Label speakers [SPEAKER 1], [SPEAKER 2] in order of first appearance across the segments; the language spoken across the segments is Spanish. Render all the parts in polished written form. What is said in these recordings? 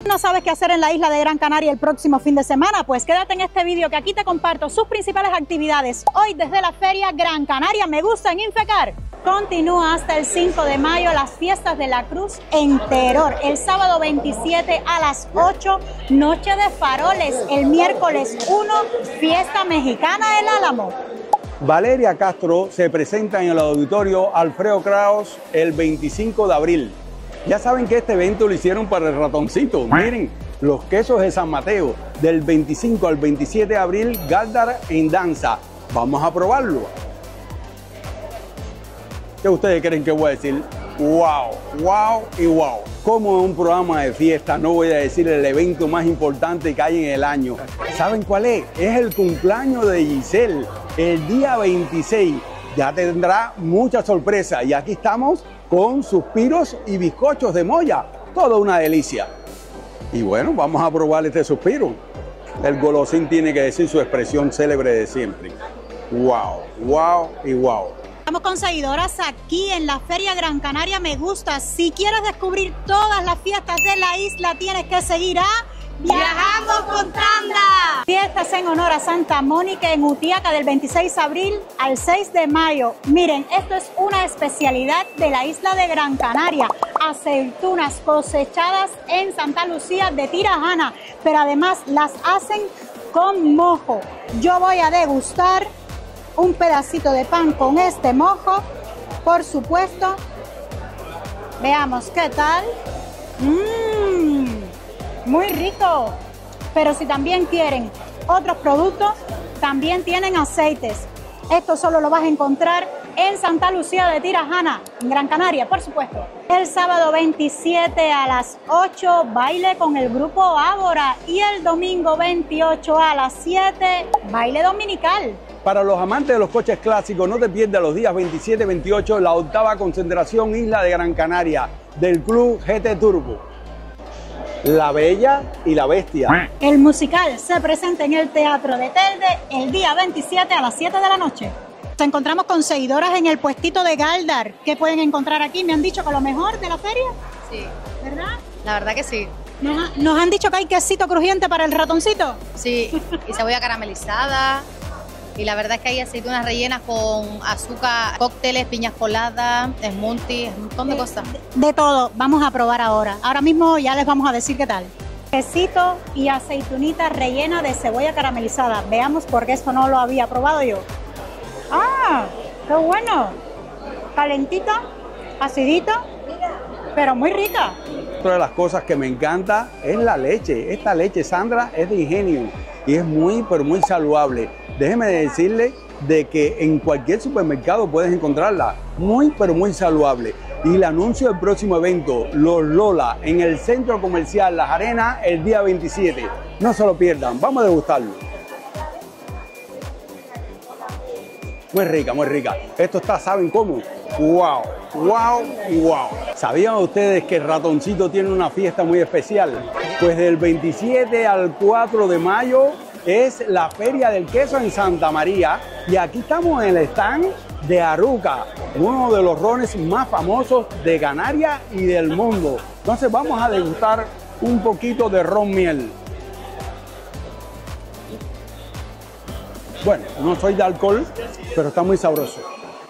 [SPEAKER 1] ¿No sabes qué hacer en la isla de Gran Canaria el próximo fin de semana? Pues quédate en este vídeo que aquí te comparto sus principales actividades. Hoy desde la Feria Gran Canaria Me Gusta en Infecar. Continúa hasta el 5 de mayo las fiestas de la Cruz en Teror. El sábado 27 a las 8, Noche de Faroles. El miércoles 1, Fiesta Mexicana del Álamo.
[SPEAKER 2] Valeria Castro se presenta en el auditorio Alfredo Kraus el 25 de abril. Ya saben que este evento lo hicieron para el ratoncito. Miren, los quesos de San Mateo, del 25 al 27 de abril, Galdar en danza. Vamos a probarlo. ¿Qué ustedes creen que voy a decir? ¡Wow! ¡Wow! y ¡wow! Como en un programa de fiesta, no voy a decir el evento más importante que hay en el año. ¿Saben cuál es? Es el cumpleaños de Giselle, el día 26. Ya tendrá mucha sorpresa y aquí estamos con suspiros y bizcochos de molla. Toda una delicia. Y bueno, vamos a probar este suspiro. El golosín tiene que decir su expresión célebre de siempre. ¡Wow! ¡Wow! y ¡wow!
[SPEAKER 1] Estamos con seguidoras aquí en la Feria Gran Canaria Me Gusta. Si quieres descubrir todas las fiestas de la isla, tienes que seguir a Viajando con Tanda. Fiestas en honor a Santa Mónica en Utiaca del 26 de abril al 6 de mayo. Miren, esto es una especialidad de la isla de Gran Canaria. Aceitunas cosechadas en Santa Lucía de Tirajana, pero además las hacen con mojo. Yo voy a degustar un pedacito de pan con este mojo, por supuesto. Veamos qué tal. Muy rico. Pero si también quieren otros productos, también tienen aceites. Esto solo lo vas a encontrar en Santa Lucía de Tirajana, en Gran Canaria, por supuesto. El sábado 27 a las 8, baile con el grupo Ágora. Y el domingo 28 a las 7, baile dominical.
[SPEAKER 2] Para los amantes de los coches clásicos, no te pierdas los días 27 y 28 la octava concentración Isla de Gran Canaria del Club GT Turbo. La Bella y la Bestia.
[SPEAKER 1] El musical se presenta en el Teatro de Telde el día 27 a las 7 de la noche. Nos encontramos con seguidoras en el puestito de Galdar. ¿Qué pueden encontrar aquí? Me han dicho que lo mejor de la feria.
[SPEAKER 3] Sí.
[SPEAKER 1] ¿Verdad?
[SPEAKER 3] La verdad que sí.
[SPEAKER 1] Nos han dicho que hay quesito crujiente para el ratoncito.
[SPEAKER 3] Sí, y cebolla caramelizada. Y la verdad es que hay aceitunas rellenas con azúcar, cócteles, piñas coladas, smoothies, un montón de cosas.
[SPEAKER 1] De todo, vamos a probar ahora. Ahora mismo ya les vamos a decir qué tal. Quesito y aceitunita rellena de cebolla caramelizada. Veamos porque esto no lo había probado yo. ¡Ah! ¡Qué bueno! Calentita, acidita, pero muy rica.
[SPEAKER 2] Otra de las cosas que me encanta es la leche. Esta leche, Sandra, es de Ingenio y es muy, pero muy saludable. Déjeme decirle de que en cualquier supermercado puedes encontrarla. Muy, pero muy saludable. Y el anuncio del próximo evento, Los Lola, en el Centro Comercial Las Arenas, el día 27. No se lo pierdan, vamos a degustarlo. Muy rica, muy rica. Esto está, ¿saben cómo? ¡Wow! ¡Wow! y ¡wow! ¿Sabían ustedes que el ratoncito tiene una fiesta muy especial? Pues del 27 al 4 de mayo es la Feria del Queso en Santa María y aquí estamos en el stand de Aruca, uno de los rones más famosos de Canarias y del mundo. Entonces vamos a degustar un poquito de ron miel. Bueno, no soy de alcohol, pero está muy sabroso.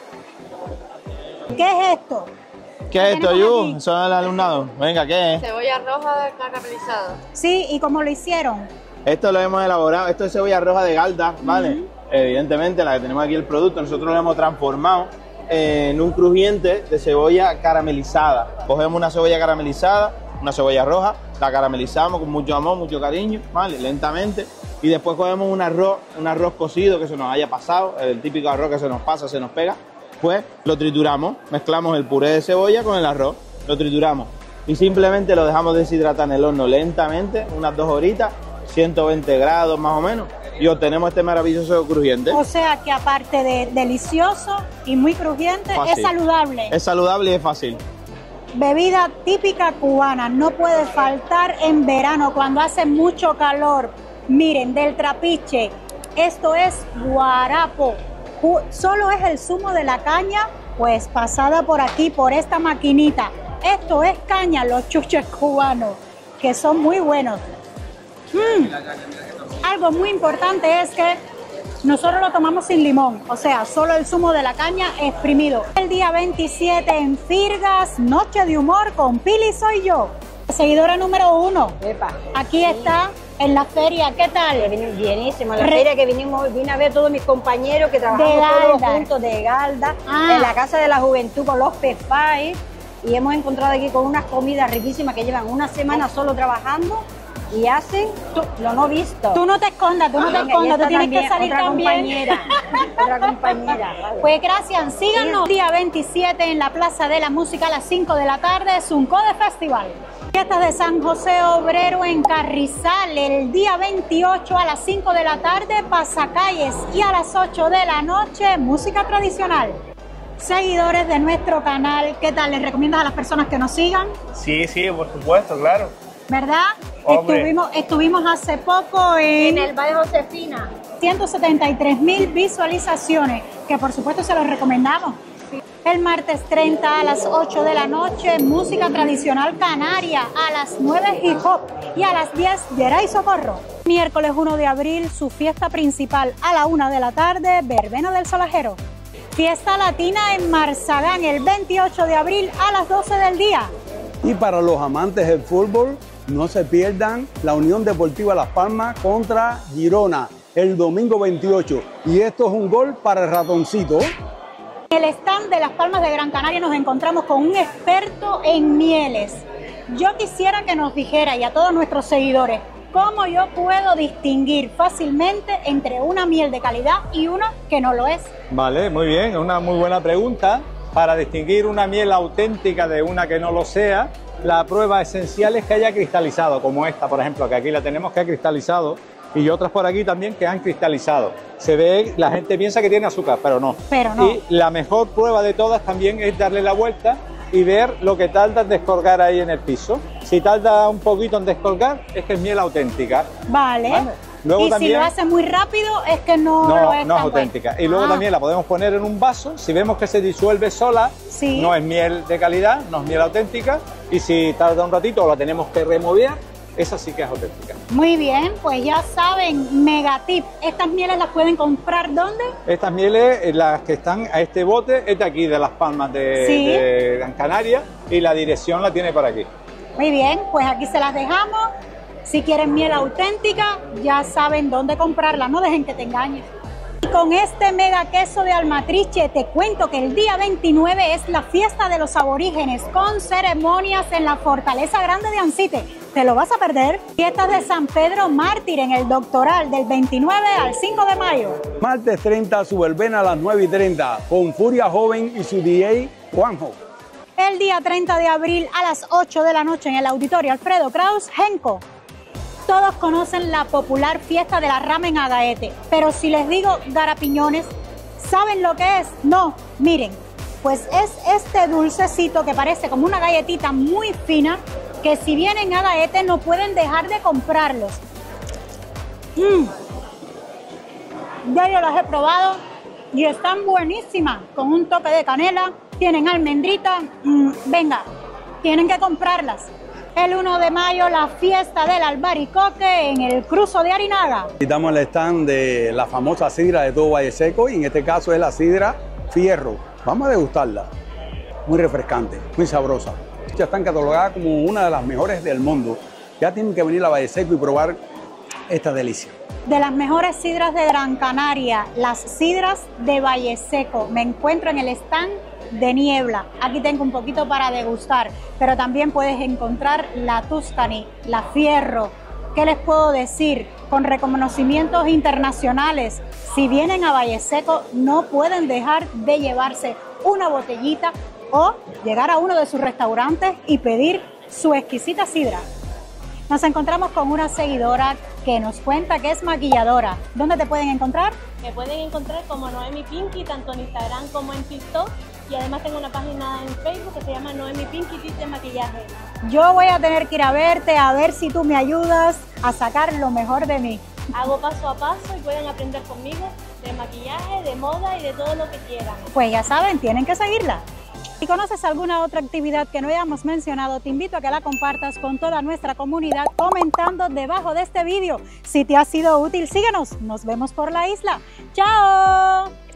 [SPEAKER 1] ¿Qué es esto?
[SPEAKER 4] ¿Qué es esto, Yu? Eso es el alumnado. Venga, ¿qué es?
[SPEAKER 3] Cebolla roja caramelizada.
[SPEAKER 1] Sí, ¿y cómo lo hicieron?
[SPEAKER 4] Esto lo hemos elaborado, esto es cebolla roja de Galdar, ¿vale? Evidentemente, la que tenemos aquí el producto, nosotros lo hemos transformado en un crujiente de cebolla caramelizada. Cogemos una cebolla caramelizada, una cebolla roja, la caramelizamos con mucho amor, mucho cariño, ¿vale? Lentamente. Y después cogemos un arroz cocido que se nos haya pasado, el típico arroz que se nos pasa, se nos pega. Pues lo trituramos, mezclamos el puré de cebolla con el arroz, lo trituramos y simplemente lo dejamos deshidratar en el horno lentamente, unas 2 horitas, 120 grados más o menos, y obtenemos este maravilloso crujiente.
[SPEAKER 1] O sea que aparte de delicioso y muy crujiente, fácil. Es saludable.
[SPEAKER 4] Es saludable y es fácil.
[SPEAKER 1] Bebida típica cubana, no puede faltar en verano cuando hace mucho calor. Miren, del trapiche, esto es guarapo. Solo es el zumo de la caña, pues pasada por aquí, por esta maquinita. Esto es caña, los chuches cubanos. que son muy buenos. Algo muy importante es que nosotros lo tomamos sin limón, o sea, solo el zumo de la caña exprimido. El día 27 en Firgas, Noche de Humor con Pili Soy Yo. Seguidora número 1.
[SPEAKER 5] Epa.
[SPEAKER 1] Aquí está en la feria, ¿qué tal?
[SPEAKER 5] Bienísimo, en la feria que vine a ver todos mis compañeros que trabajamos todos juntos de Galda, en la Casa de la Juventud con los PEFAI, y hemos encontrado aquí con unas comidas riquísimas que llevan una semana solo trabajando y hacen lo no visto.
[SPEAKER 1] Tú no te escondas, tú tienes que salir también.
[SPEAKER 5] Otra compañera.
[SPEAKER 1] Pues gracias, síganos. Día 27 en la Plaza de la Música a las 5 de la tarde, Zuncode Festival. Fiestas de San José Obrero en Carrizal, el día 28 a las 5 de la tarde, pasacalles, y a las 8 de la noche, música tradicional. Seguidores de nuestro canal, ¿qué tal? ¿Les recomiendas a las personas que nos sigan?
[SPEAKER 6] Sí, por supuesto, claro.
[SPEAKER 1] ¿Verdad? Estuvimos hace poco
[SPEAKER 5] en el Valle Josefina.
[SPEAKER 1] 173,000 visualizaciones, que por supuesto se los recomendamos. El martes 30 a las 8 de la noche, música tradicional canaria, a las 9 hip hop y a las 10 Geray Socorro. Miércoles 1 de abril, su fiesta principal a la 1 de la tarde, Verbena del Solajero. Fiesta latina en Marzagán el 28 de abril a las 12 del día.
[SPEAKER 2] Y para los amantes del fútbol, no se pierdan la Unión Deportiva Las Palmas contra Girona el domingo 28. Y esto es un gol para el ratoncito.
[SPEAKER 1] En el stand de Las Palmas de Gran Canaria nos encontramos con un experto en mieles. Yo quisiera que nos dijera, y a todos nuestros seguidores, cómo yo puedo distinguir fácilmente entre una miel de calidad y una que no lo es.
[SPEAKER 7] Vale, muy bien, es una muy buena pregunta. Para distinguir una miel auténtica de una que no lo sea, la prueba esencial es que haya cristalizado, como esta, por ejemplo, que aquí la tenemos que ha cristalizado, y otras por aquí también que han cristalizado. Se ve, la gente piensa que tiene azúcar, pero no. Y la mejor prueba de todas también es darle la vuelta y ver lo que tarda en descolgar ahí en el piso. Si tarda un poquito en descolgar, es que es miel auténtica.
[SPEAKER 1] Vale. Luego, y también, si lo hace muy rápido, es que no es
[SPEAKER 7] auténtica. Y luego también la podemos poner en un vaso. Si vemos que se disuelve sola, no es miel de calidad, no es miel auténtica. Y si tarda un ratito, la tenemos que remover. Esa sí que es auténtica.
[SPEAKER 1] Muy bien, pues ya saben, megatip. ¿Estas mieles las pueden comprar dónde?
[SPEAKER 7] Estas mieles, las que están a este bote, es de aquí, de Las Palmas de Gran Canaria, y la dirección la tiene por aquí.
[SPEAKER 1] Muy bien, pues aquí se las dejamos. Si quieren miel auténtica, ya saben dónde comprarla, no dejen que te engañes. Y con este mega queso de Almatriche te cuento que el día 29 es la fiesta de los aborígenes con ceremonias en la Fortaleza Grande de Ancite. ¿Te lo vas a perder? Fiestas de San Pedro Mártir en el Doctoral del 29 al 5 de mayo.
[SPEAKER 2] Martes 30, su verbena a las 9:30 con Furia Joven y su DJ Juanjo.
[SPEAKER 1] El día 30 de abril a las 8 de la noche en el Auditorio Alfredo Kraus, Genco. Todos conocen la popular fiesta de la rama en Agaete, pero si les digo garapiñones, ¿saben lo que es? No, miren, pues es este dulcecito que parece como una galletita muy fina, que si vienen a Agaete no pueden dejar de comprarlos. Ya yo las he probado y están buenísimas, con un toque de canela, tienen almendrita, venga, tienen que comprarlas. El 1 de mayo, la fiesta del albaricoque en el Cruzo de Arinaga.
[SPEAKER 2] Visitamos el stand de la famosa sidra de todo Valle Seco y en este caso es la sidra Fierro. Vamos a degustarla. Muy refrescante, muy sabrosa. Ya están catalogadas como una de las mejores del mundo. Ya tienen que venir a Valle Seco y probar esta delicia.
[SPEAKER 1] De las mejores sidras de Gran Canaria, las sidras de Valle Seco. Me encuentro en el stand de Niebla. Aquí tengo un poquito para degustar, pero también puedes encontrar la Tuscany, la Fierro. ¿Qué les puedo decir? Con reconocimientos internacionales. Si vienen a Valle Seco, no pueden dejar de llevarse una botellita o llegar a uno de sus restaurantes y pedir su exquisita sidra. Nos encontramos con una seguidora que nos cuenta que es maquilladora. ¿Dónde te pueden encontrar?
[SPEAKER 8] Me pueden encontrar como Noemi Pinky, tanto en Instagram como en TikTok. Y además tengo una página en Facebook que se llama Noemi Pinky Tips de Maquillaje.
[SPEAKER 1] Yo voy a tener que ir a verte, a ver si tú me ayudas a sacar lo mejor de mí.
[SPEAKER 8] Hago paso a paso y pueden aprender conmigo de maquillaje, de moda y de todo lo que quieran.
[SPEAKER 1] Pues ya saben, tienen que seguirla. Si conoces alguna otra actividad que no hayamos mencionado, te invito a que la compartas con toda nuestra comunidad comentando debajo de este vídeo. Si te ha sido útil, síguenos. Nos vemos por la isla. ¡Chao!